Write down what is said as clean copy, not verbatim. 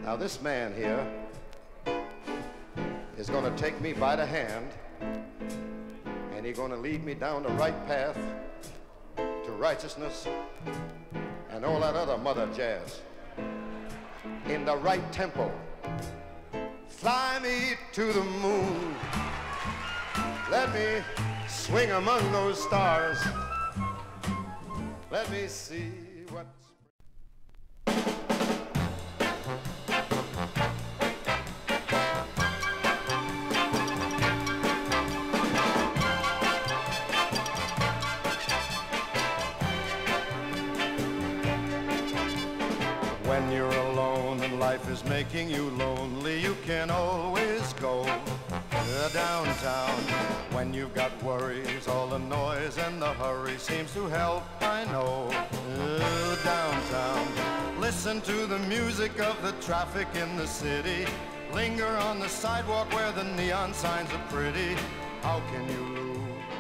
Now this man here is going to take me by the hand, and he's going to lead me down the right path to righteousness and all that other mother jazz in the right tempo. Fly me to the moon, let me swing among those stars, let me see what. When you're alone and life is making you lonely, you can always go downtown. When you've got worries, all the noise and the hurry seems to help, I know. Downtown. Listen to the music of the traffic in the city. Linger on the sidewalk where the neon signs are pretty. How can you lose